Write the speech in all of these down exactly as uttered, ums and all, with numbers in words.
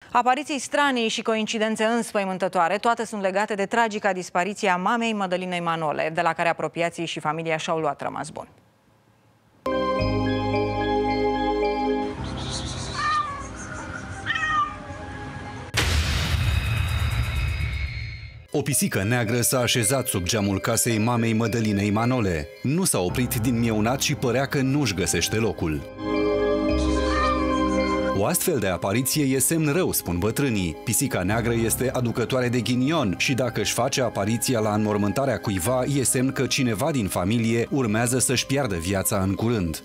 Apariții stranii și coincidențe înspăimântătoare, toate sunt legate de tragica dispariție a mamei Mădălinei Manole, de la care apropiații și familia și-au luat rămas bun. O pisică neagră s-a așezat sub geamul casei mamei Mădălinei Manole. Nu s-a oprit din mieunat și părea că nu-și găsește locul. O astfel de apariție e semn rău, spun bătrânii. Pisica neagră este aducătoare de ghinion și dacă își face apariția la înmormântarea cuiva, e semn că cineva din familie urmează să-și piardă viața în curând.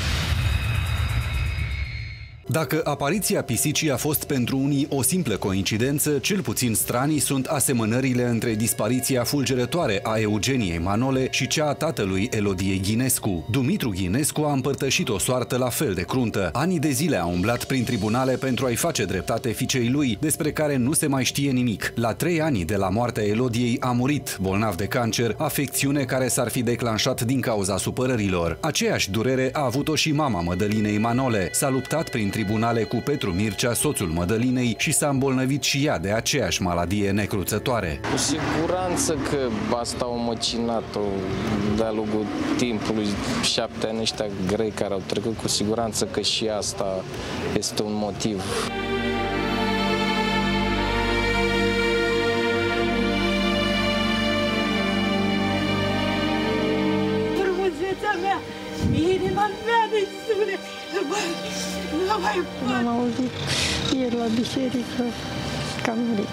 Dacă apariția pisicii a fost pentru unii o simplă coincidență, cel puțin stranii sunt asemănările între dispariția fulgerătoare a Eugeniei Manole și cea a tatălui Elodiei Ghinescu. Dumitru Ghinescu a împărtășit o soartă la fel de cruntă. Anii de zile a umblat prin tribunale pentru a-i face dreptate fiicei lui, despre care nu se mai știe nimic. La trei ani de la moartea Elodiei a murit, bolnav de cancer, afecțiune care s-ar fi declanșat din cauza supărărilor. Aceeași durere a avut-o și mama Mădălinei Manole. S-a luptat prin tribunale cu Petru Mircea, soțul Mădălinei, și s-a îmbolnăvit și ea de aceeași maladie necruțătoare. Cu siguranță că asta au măcinat-o de-a lungul timpului, șapte ani ăștia grei care au trecut, cu siguranță că și asta este un motiv. Frumusețea mea, inima mea de suflet, nu mai pot. Am auzit ieri la biserică că a murit.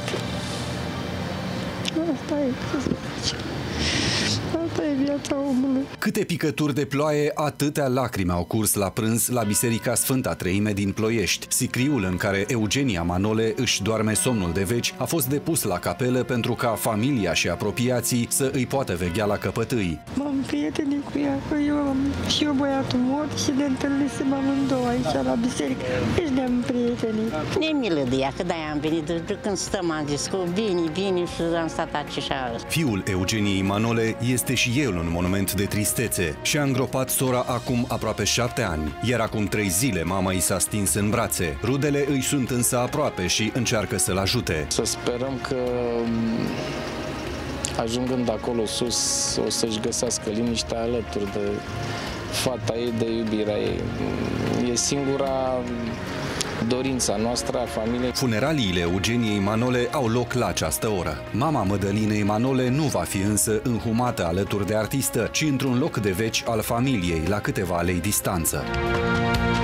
Asta e, ce să facem. Asta e viața omului. Câte picături de ploaie, atâtea lacrimi au curs la prânz la Biserica Sfânta Treime din Ploiești. Sicriul în care Eugenia Manole își doarme somnul de veci a fost depus la capelă pentru ca familia și apropiații să îi poată veghea la căpătâi. M-am prietenit cu ea, că eu am și eu băiatul mort și ne întâlnisem amândouă aici la biserică. Deci ne-am prietenit. Ne milă de ea, că de-aia am venit, de când stăm, am zis că bine, bine și am stat așa. Fiul Eugeniei Manole este și el un monument de tristețe. Și-a îngropat sora acum aproape șapte ani, iar acum trei zile mama i s-a stins în brațe. Rudele îi sunt însă aproape și încearcă să-l ajute. Să sperăm că, ajungând acolo sus, o să-și găsească liniștea alături de fata ei, de iubirea ei. E singura dorința noastră a familiei. Funeraliile Eugeniei Manole au loc la această oră. Mama Mădălinei Manole nu va fi însă înhumată alături de artistă, ci într-un loc de veci al familiei, la câteva alei distanță.